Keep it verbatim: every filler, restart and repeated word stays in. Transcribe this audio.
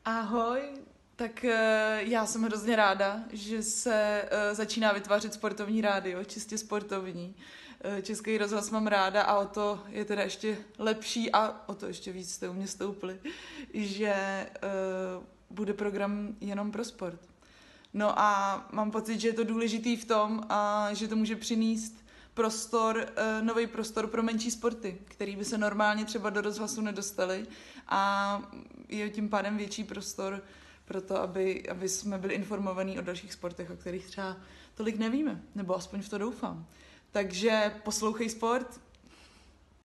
Ahoj, tak eh, já jsem hrozně ráda, že se eh, začíná vytvářet sportovní rádio, čistě sportovní. Eh, Český rozhlas mám ráda a o to je teda ještě lepší a o to ještě víc jste u mě stoupli, že eh, bude program jenom pro sport. No a mám pocit, že je to důležitý v tom, a že to může přinést prostor, nový prostor pro menší sporty, který by se normálně třeba do rozhlasu nedostaly a je tím pádem větší prostor pro to, aby, aby jsme byli informovaní o dalších sportech, o kterých třeba tolik nevíme, nebo aspoň v to doufám. Takže poslouchej sport,